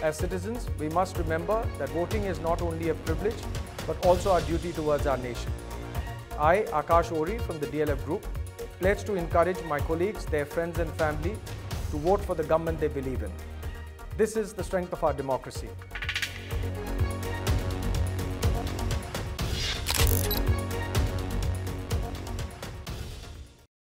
As citizens, we must remember that voting is not only a privilege, but also our duty towards our nation. I, Aakash Ohri from the DLF group, pledge to encourage my colleagues, their friends and family to vote for the government they believe in. This is the strength of our democracy.